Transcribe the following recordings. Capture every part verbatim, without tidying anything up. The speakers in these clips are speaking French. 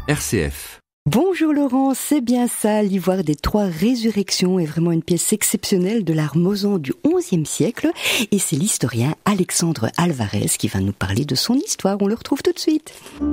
R C F. Bonjour Laurent, c'est bien ça, l'Ivoire des Trois Résurrections est vraiment une pièce exceptionnelle de l'art mosan du onzième siècle et c'est l'historien Alexandre Alvarez qui va nous parler de son histoire. On le retrouve tout de suite.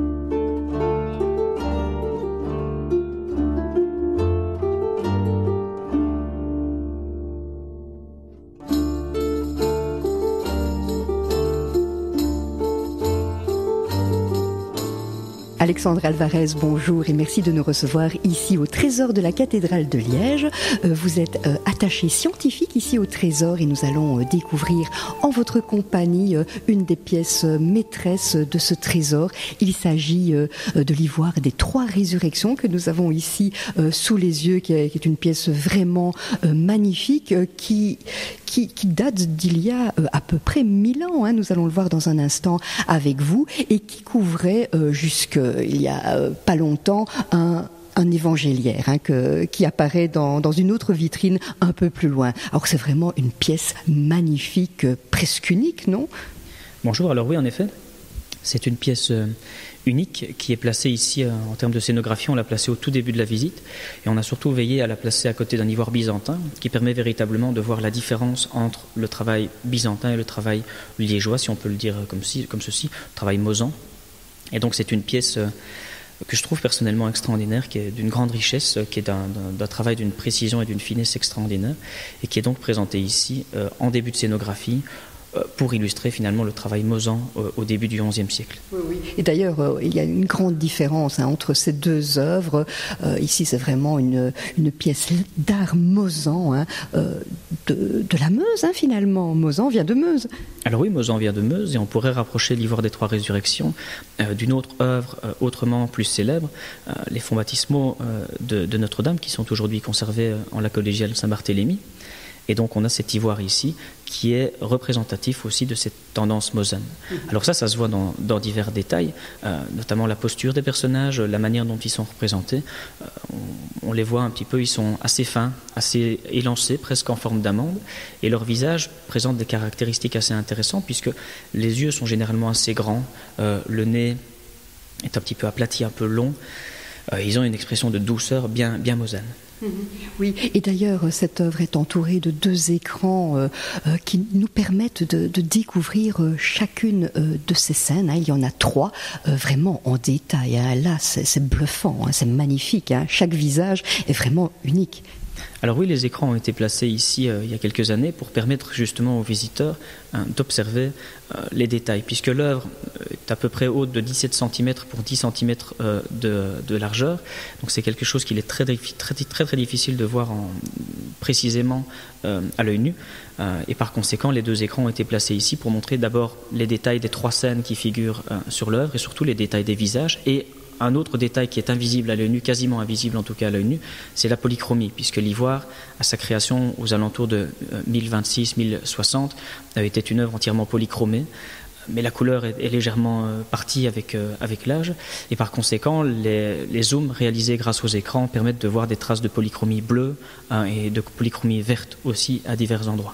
Alexandre Alvarez, bonjour et merci de nous recevoir ici au Trésor de la cathédrale de Liège. Vous êtes attaché scientifique ici au Trésor et nous allons découvrir en votre compagnie une des pièces maîtresses de ce trésor. Il s'agit de l'Ivoire des Trois Résurrections que nous avons ici sous les yeux, qui est une pièce vraiment magnifique qui, qui, qui date d'il y a à peu près mille ans. Hein, nous allons le voir dans un instant avec vous et qui couvrait jusque il y a euh, pas longtemps un, un évangéliaire hein, que, qui apparaît dans, dans une autre vitrine un peu plus loin. Alors c'est vraiment une pièce magnifique, euh, presque unique, non ? Bonjour, alors oui en effet, c'est une pièce euh, unique qui est placée ici euh, en termes de scénographie, on l'a placée au tout début de la visite et on a surtout veillé à la placer à côté d'un ivoire byzantin qui permet véritablement de voir la différence entre le travail byzantin et le travail liégeois, si on peut le dire comme, si, comme ceci, le travail mosan. Et donc c'est une pièce que je trouve personnellement extraordinaire, qui est d'une grande richesse, qui est d'un, d'un, d'un travail d'une précision et d'une finesse extraordinaire, et qui est donc présentée ici euh, en début de scénographie euh, pour illustrer finalement le travail mosan euh, au début du onzième siècle. Oui, oui. Et d'ailleurs, euh, il y a une grande différence hein, entre ces deux œuvres. Euh, ici, c'est vraiment une, une pièce d'art mosan, hein, euh, de, de la Meuse hein, finalement. Mosan vient de Meuse. Alors oui, Mosan vient de Meuse et on pourrait rapprocher l'Ivoire des Trois Résurrections euh, d'une autre œuvre euh, autrement plus célèbre, euh, les fonds baptismaux euh, de, de Notre-Dame qui sont aujourd'hui conservés euh, en la collégiale Saint-Barthélemy. Et donc on a cet ivoire ici qui est représentatif aussi de cette tendance mosane. Alors ça, ça se voit dans, dans divers détails, euh, notamment la posture des personnages, la manière dont ils sont représentés. Euh, on, on les voit un petit peu, ils sont assez fins, assez élancés, presque en forme d'amande, et leur visage présente des caractéristiques assez intéressantes puisque les yeux sont généralement assez grands, euh, le nez est un petit peu aplati, un peu long. Euh, ils ont une expression de douceur bien, bien mosane. Oui, et d'ailleurs, cette œuvre est entourée de deux écrans euh, euh, qui nous permettent de, de découvrir euh, chacune euh, de ces scènes. Hein. Il y en a trois, euh, vraiment en détail. Hein. Là, c'est, c'est bluffant, hein, c'est magnifique. Hein. Chaque visage est vraiment unique. Alors oui, les écrans ont été placés ici euh, il y a quelques années pour permettre justement aux visiteurs hein, d'observer euh, les détails, puisque l'œuvre est à peu près haute de dix-sept centimètres pour dix centimètres euh, de, de largeur. Donc c'est quelque chose qu'il est très, très, très, très difficile de voir en, précisément euh, à l'œil nu. Euh, et par conséquent, les deux écrans ont été placés ici pour montrer d'abord les détails des trois scènes qui figurent euh, sur l'œuvre et surtout les détails des visages. Et un autre détail qui est invisible à l'œil nu, quasiment invisible en tout cas à l'œil nu, c'est la polychromie, puisque l'ivoire, à sa création aux alentours de mille vingt-six mille soixante, était une œuvre entièrement polychromée, mais la couleur est, est légèrement euh, partie avec, euh, avec l'âge, et par conséquent, les, les zooms réalisés grâce aux écrans permettent de voir des traces de polychromie bleue hein, et de polychromie verte aussi à divers endroits.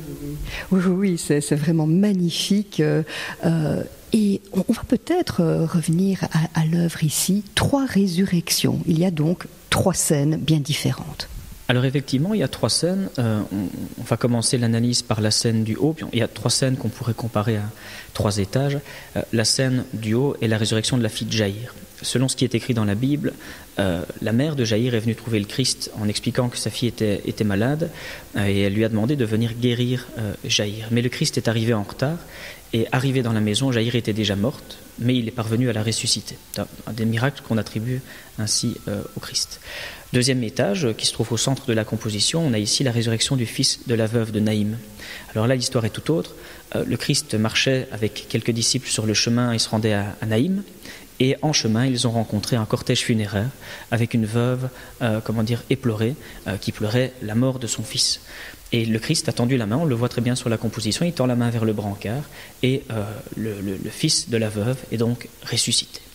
Oui, oui, oui c'est, c'est vraiment magnifique. Euh, euh, et on, on va peut-être euh, revenir à, à l'œuvre ici. Trois résurrections. Il y a donc trois scènes bien différentes. Alors effectivement, il y a trois scènes. Euh, on, on va commencer l'analyse par la scène du haut. Puis il y a trois scènes qu'on pourrait comparer à trois étages. Euh, la scène du haut est la résurrection de la fille de Jaïr. Selon ce qui est écrit dans la Bible, euh, la mère de Jaïr est venue trouver le Christ en expliquant que sa fille était, était malade euh, et elle lui a demandé de venir guérir euh, Jaïr. Mais le Christ est arrivé en retard et arrivé dans la maison, Jaïr était déjà morte, mais il est parvenu à la ressusciter. C'est un des miracles qu'on attribue ainsi euh, au Christ. Deuxième étage, qui se trouve au centre de la composition, on a ici la résurrection du fils de la veuve de Naïm. Alors là, l'histoire est tout autre. Euh, le Christ marchait avec quelques disciples sur le chemin et se rendait à, à Naïm. Et en chemin, ils ont rencontré un cortège funéraire avec une veuve, euh, comment dire, éplorée, euh, qui pleurait la mort de son fils. Et le Christ a tendu la main, on le voit très bien sur la composition, il tend la main vers le brancard et euh, le, le, le fils de la veuve est donc ressuscité.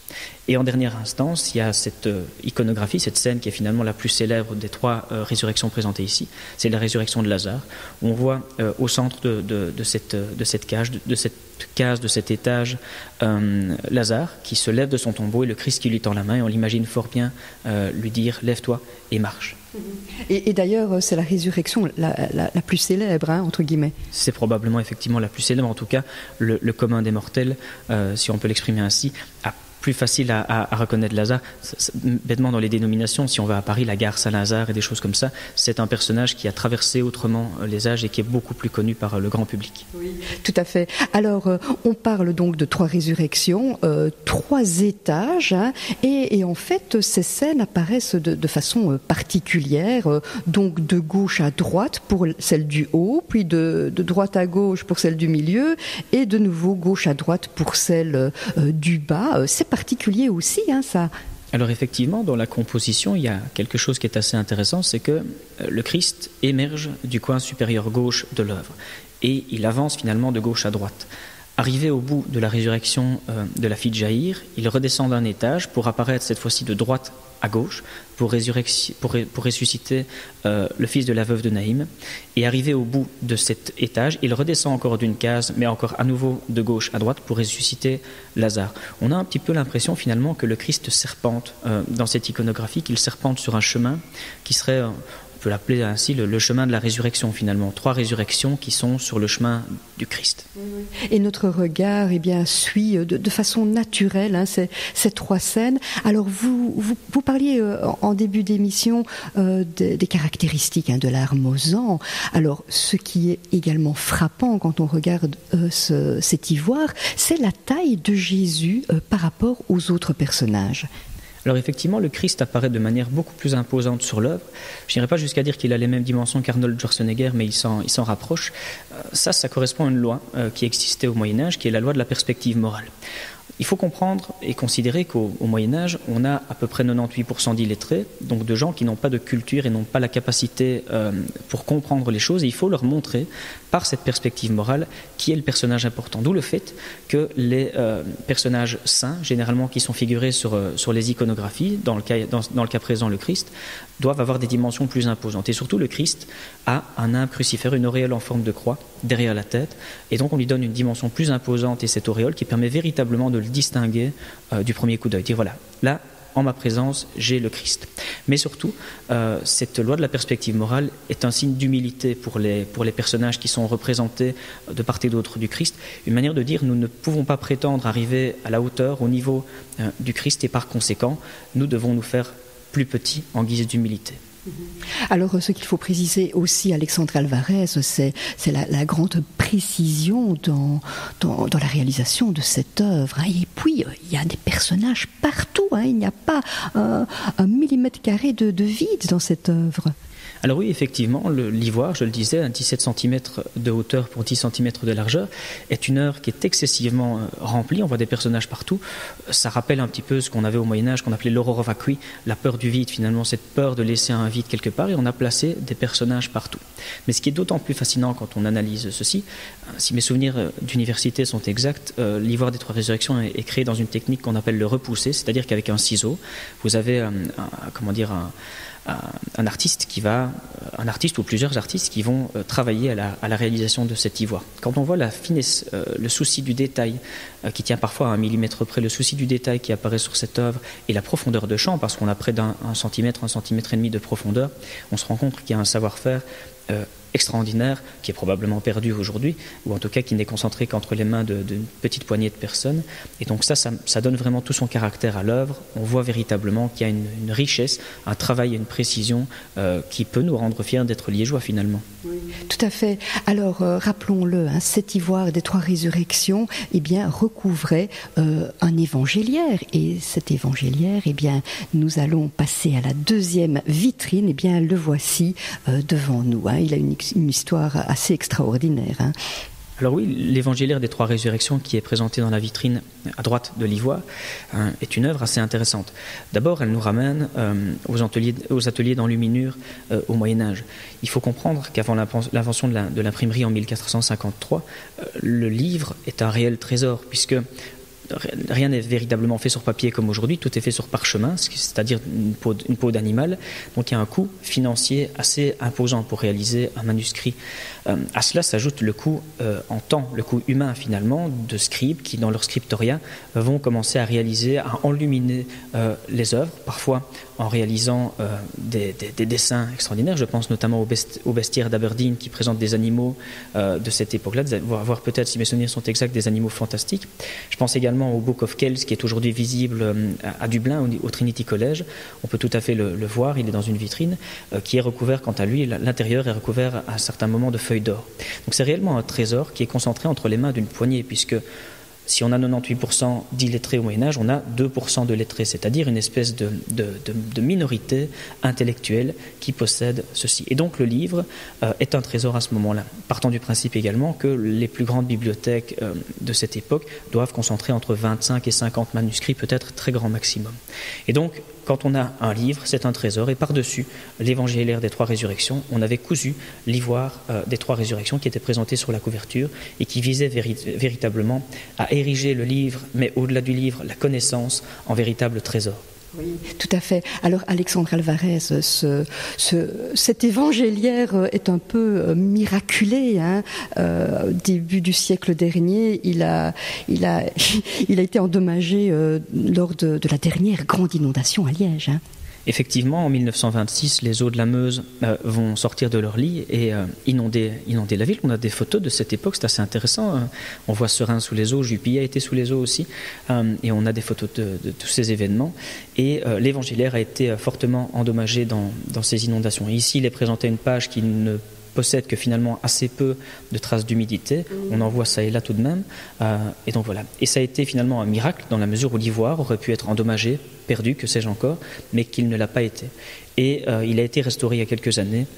Et en dernière instance, il y a cette euh, iconographie, cette scène qui est finalement la plus célèbre des trois euh, résurrections présentées ici. C'est la résurrection de Lazare, où on voit euh, au centre de, de, de, cette, de cette cage, de, de cette case, de cet étage, euh, Lazare qui se lève de son tombeau et le Christ qui lui tend la main, et on l'imagine fort bien euh, lui dire « Lève-toi et marche ». Et, et d'ailleurs, c'est la résurrection la, la, la plus célèbre, hein, entre guillemets. C'est probablement effectivement la plus célèbre, en tout cas le, le commun des mortels, euh, si on peut l'exprimer ainsi, a plus facile à, à, à reconnaître Lazare. C'est, c'est, bêtement dans les dénominations, si on va à Paris, la gare Saint-Lazare et des choses comme ça, c'est un personnage qui a traversé autrement les âges et qui est beaucoup plus connu par le grand public. Oui, tout à fait. Alors, euh, on parle donc de trois résurrections, euh, trois étages, hein, et, et en fait, ces scènes apparaissent de, de façon euh, particulière, euh, donc de gauche à droite pour celle du haut, puis de, de droite à gauche pour celle du milieu, et de nouveau gauche à droite pour celle euh, du bas. Euh, c'est particulier aussi, hein, ça. Alors effectivement, dans la composition, il y a quelque chose qui est assez intéressant, c'est que le Christ émerge du coin supérieur gauche de l'œuvre et il avance finalement de gauche à droite. Arrivé au bout de la résurrection euh, de la fille de Jaïr, il redescend d'un étage pour apparaître cette fois-ci de droite à gauche pour, pour, pour ressusciter euh, le fils de la veuve de Naïm. Et arrivé au bout de cet étage, il redescend encore d'une case, mais encore à nouveau de gauche à droite pour ressusciter Lazare. On a un petit peu l'impression finalement que le Christ serpente euh, dans cette iconographie, qu'il serpente sur un chemin qui serait... Euh, on peut l'appeler ainsi le, le chemin de la résurrection finalement, trois résurrections qui sont sur le chemin du Christ. Et notre regard eh bien, suit de, de façon naturelle hein, ces, ces trois scènes. Alors vous, vous, vous parliez euh, en début d'émission euh, des, des caractéristiques hein, de l'art mosant. Alors ce qui est également frappant quand on regarde euh, ce, cet ivoire, c'est la taille de Jésus euh, par rapport aux autres personnages. Alors effectivement, le Christ apparaît de manière beaucoup plus imposante sur l'œuvre. Je n'irai pas jusqu'à dire qu'il a les mêmes dimensions qu'Arnold Schwarzenegger, mais il s'en, il s'en rapproche. Euh, ça, ça correspond à une loi euh, qui existait au Moyen-Âge, qui est la loi de la perspective morale. Il faut comprendre et considérer qu'au Moyen-Âge, on a à peu près quatre-vingt-dix pour cent d'illettrés, donc de gens qui n'ont pas de culture et n'ont pas la capacité euh, pour comprendre les choses. Et il faut leur montrer, par cette perspective morale, qui est le personnage important. D'où le fait que les euh, personnages saints, généralement qui sont figurés sur, euh, sur les iconographies, dans le, cas, dans, dans le cas présent le Christ, doivent avoir des dimensions plus imposantes. Et surtout, le Christ a un nimbe crucifère, une auréole en forme de croix, derrière la tête. Et donc, on lui donne une dimension plus imposante, et cette auréole qui permet véritablement de le distinguer euh, du premier coup d'œil. Dire voilà, là, en ma présence, j'ai le Christ. Mais surtout, euh, cette loi de la perspective morale est un signe d'humilité pour les, pour les personnages qui sont représentés de part et d'autre du Christ. Une manière de dire, nous ne pouvons pas prétendre arriver à la hauteur, au niveau euh, du Christ, et par conséquent, nous devons nous faire plus petits en guise d'humilité. Alors, ce qu'il faut préciser aussi, Alexandre Alvarez, c'est, c'est la, la grande précision dans, dans, dans la réalisation de cette œuvre. Hein. Et puis, il y a des personnages partout. Hein. Il n'y a pas euh, un millimètre carré de, de vide dans cette œuvre. Alors oui, effectivement, le, l'ivoire, je le disais, à dix-sept centimètres de hauteur pour dix centimètres de largeur, est une œuvre qui est excessivement euh, remplie. On voit des personnages partout. Ça rappelle un petit peu ce qu'on avait au Moyen-Âge, qu'on appelait l'horror vacui, la peur du vide, finalement, cette peur de laisser un vide quelque part, et on a placé des personnages partout. Mais ce qui est d'autant plus fascinant quand on analyse ceci, euh, si mes souvenirs euh, d'université sont exacts, euh, l'ivoire des Trois Résurrections est, est créé dans une technique qu'on appelle le repoussé, c'est-à-dire qu'avec un ciseau, vous avez, euh, un, comment dire, un... un artiste qui va, un artiste ou plusieurs artistes qui vont euh, travailler à la, à la réalisation de cet ivoire. Quand on voit la finesse, euh, le souci du détail, euh, qui tient parfois à un millimètre près, le souci du détail qui apparaît sur cette œuvre, et la profondeur de champ, parce qu'on a près d'un un centimètre, un centimètre et demi de profondeur, on se rend compte qu'il y a un savoir-faire euh, extraordinaire, qui est probablement perdu aujourd'hui, ou en tout cas qui n'est concentré qu'entre les mains de, d'une petite poignée de personnes. Et donc ça, ça, ça donne vraiment tout son caractère à l'œuvre. On voit véritablement qu'il y a une, une richesse, un travail et une précision euh, qui peut nous rendre fiers d'être liégeois finalement. Oui. Tout à fait. Alors euh, rappelons-le, hein, cet ivoire des Trois Résurrections eh bien, recouvrait euh, un évangéliaire. Et cet évangéliaire, eh bien, nous allons passer à la deuxième vitrine. Eh bien, le voici euh, devant nous. Hein. Il a une une histoire assez extraordinaire. Hein. Alors oui, l'évangéliaire des Trois Résurrections qui est présenté dans la vitrine à droite de l'ivoire hein, est une œuvre assez intéressante. D'abord, elle nous ramène euh, aux, ateliers, aux ateliers d'enluminure euh, au Moyen-Âge. Il faut comprendre qu'avant l'invention de, la, de l'imprimerie en mille quatre cent cinquante-trois, euh, le livre est un réel trésor, puisque rien n'est véritablement fait sur papier comme aujourd'hui, tout est fait sur parchemin, c'est-à-dire une peau, une peau d'animal. Donc il y a un coût financier assez imposant pour réaliser un manuscrit. Euh, à cela s'ajoute le coût euh, en temps, le coût humain finalement, de scribes qui, dans leur scriptoria, euh, vont commencer à réaliser, à enluminer euh, les œuvres, parfois en réalisant euh, des, des, des dessins extraordinaires. Je pense notamment au, best, au bestiaire d'Aberdeen qui présente des animaux euh, de cette époque-là, voire peut-être, si mes souvenirs sont exacts, des animaux fantastiques. Je pense également au Book of Kells qui est aujourd'hui visible euh, à Dublin, au, au Trinity College. On peut tout à fait le, le voir, il est dans une vitrine euh, qui est recouvert, quant à lui, l'intérieur est recouvert à un certain moment de feuilles d'or. Donc c'est réellement un trésor qui est concentré entre les mains d'une poignée, puisque si on a quatre-vingt-dix-huit pour cent d'illettrés au Moyen-Âge, on a deux pour cent de lettrés, c'est-à-dire une espèce de, de, de, de minorité intellectuelle qui possède ceci. Et donc le livre euh, est un trésor à ce moment-là, partant du principe également que les plus grandes bibliothèques euh, de cette époque doivent concentrer entre vingt-cinq et cinquante manuscrits, peut-être très grand maximum. Et donc, quand on a un livre, c'est un trésor, et par-dessus l'évangéliaire des trois résurrections, on avait cousu l'ivoire euh, des trois résurrections qui était présenté sur la couverture et qui visait véri- véritablement à ériger le livre, mais au-delà du livre, la connaissance en véritable trésor. Oui, tout à fait. Alors, Alexandre Alvarez, ce, ce, cet évangéliaire est un peu miraculé. Hein. Euh, début du siècle dernier, il a, il a, il a été endommagé euh, lors de, de la dernière grande inondation à Liège. Hein. Effectivement, en mille neuf cent vingt-six, les eaux de la Meuse euh, vont sortir de leur lit et euh, inonder, inonder la ville. On a des photos de cette époque, c'est assez intéressant. Hein. On voit Serein sous les eaux, Jupille a été sous les eaux aussi, euh, et on a des photos de, de tous ces événements. Et euh, l'évangéliaire a été fortement endommagé dans, dans ces inondations. Et ici, il est présenté une page qui ne possède que finalement assez peu de traces d'humidité. On en voit ça et là tout de même. Euh, et donc voilà. Et ça a été finalement un miracle dans la mesure où l'ivoire aurait pu être endommagé, perdu, que sais-je encore, mais qu'il ne l'a pas été. Et euh, il a été restauré il y a quelques années.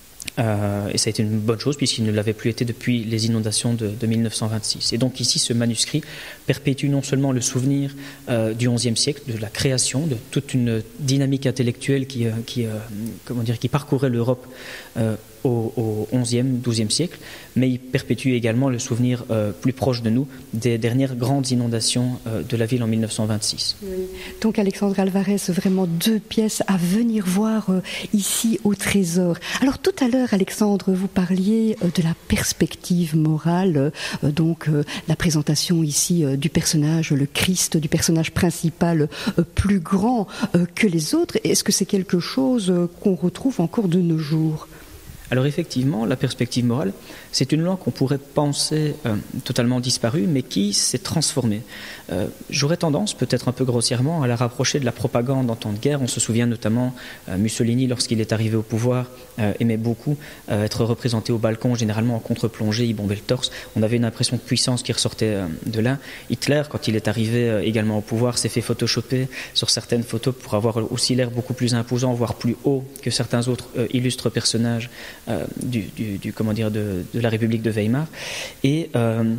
Euh, et ça a été une bonne chose puisqu'il ne l'avait plus été depuis les inondations de, de mille neuf cent vingt-six. Et donc ici, ce manuscrit perpétue non seulement le souvenir euh, du onzième siècle, de la création, de toute une dynamique intellectuelle qui, euh, qui, euh, comment dire, qui parcourait l'Europe euh, au, au onzième, douzième siècle, mais il perpétue également le souvenir euh, plus proche de nous des dernières grandes inondations euh, de la ville en mille neuf cent vingt-six. Oui. Donc Alexandre Alvarez, vraiment deux pièces à venir voir euh, ici au Trésor. Alors tout à l'heure, Alexandre, vous parliez euh, de la perspective morale, euh, donc euh, la présentation ici euh, du personnage, le Christ, du personnage principal euh, plus grand euh, que les autres. Est-ce que c'est quelque chose euh, qu'on retrouve encore de nos jours ? Alors effectivement, la perspective morale, c'est une langue qu'on pourrait penser euh, totalement disparue, mais qui s'est transformée. Euh, j'aurais tendance, peut-être un peu grossièrement, à la rapprocher de la propagande en temps de guerre. On se souvient notamment, euh, Mussolini, lorsqu'il est arrivé au pouvoir, euh, aimait beaucoup euh, être représenté au balcon, généralement en contre-plongée, il bombait le torse. On avait une impression de puissance qui ressortait euh, de là. Hitler, quand il est arrivé euh, également au pouvoir, s'est fait photoshopper sur certaines photos pour avoir aussi l'air beaucoup plus imposant, voire plus haut que certains autres euh, illustres personnages Euh, du, du, du, comment dire, de, de la République de Weimar. Et euh,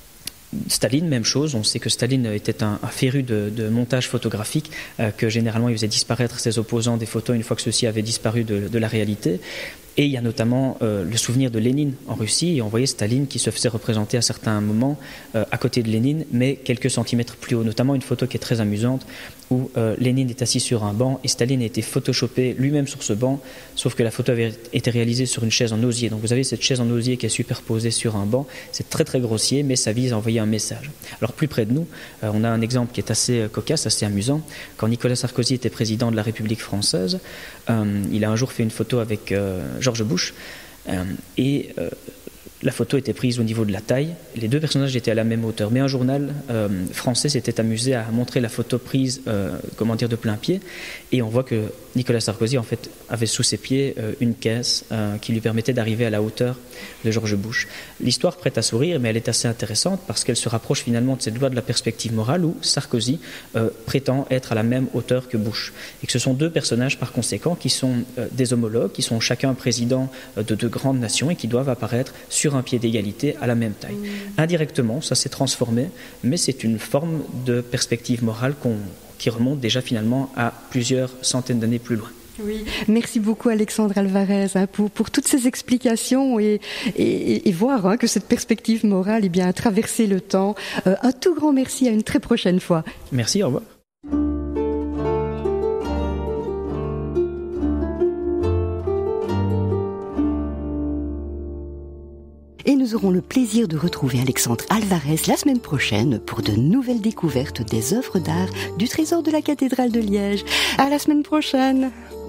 Staline, même chose. On sait que Staline était un, un féru de, de montage photographique, euh, que généralement il faisait disparaître ses opposants des photos une fois que ceux-ci avaient disparu de, de la réalité. Et il y a notamment euh, le souvenir de Lénine en Russie, et on voyait Staline qui se faisait représenter à certains moments euh, à côté de Lénine, mais quelques centimètres plus haut. Notamment une photo qui est très amusante, où euh, Lénine est assis sur un banc, et Staline a été photoshopé lui-même sur ce banc, sauf que la photo avait été réalisée sur une chaise en osier. Donc vous avez cette chaise en osier qui est superposée sur un banc, c'est très très grossier, mais ça vise à envoyer un message. Alors plus près de nous, euh, on a un exemple qui est assez cocasse, assez amusant. Quand Nicolas Sarkozy était président de la République française, euh, il a un jour fait une photo avec euh, George Bush, euh, et euh, la photo était prise au niveau de la taille. Les deux personnages étaient à la même hauteur. Mais un journal euh, français s'était amusé à montrer la photo prise, euh, comment dire, de plein pied. Et on voit que Nicolas Sarkozy, en fait, avait sous ses pieds euh, une caisse euh, qui lui permettait d'arriver à la hauteur de George Bush. L'histoire prête à sourire, mais elle est assez intéressante parce qu'elle se rapproche finalement de cette loi de la perspective morale où Sarkozy euh, prétend être à la même hauteur que Bush. Et que ce sont deux personnages, par conséquent, qui sont euh, des homologues, qui sont chacun présidents euh, de deux grandes nations et qui doivent apparaître sur un pied d'égalité à la même taille. Mmh. Indirectement, ça s'est transformé, mais c'est une forme de perspective morale qu'on, qui remonte déjà finalement à plusieurs centaines d'années plus loin. Oui, merci beaucoup Alexandre Alvarez hein, pour, pour toutes ces explications et, et, et voir hein, que cette perspective morale eh bien, a traversé le temps. Euh, un tout grand merci, à une très prochaine fois. Merci, au revoir. Et nous aurons le plaisir de retrouver Alexandre Alvarez la semaine prochaine pour de nouvelles découvertes des œuvres d'art du Trésor de la cathédrale de Liège. À la semaine prochaine!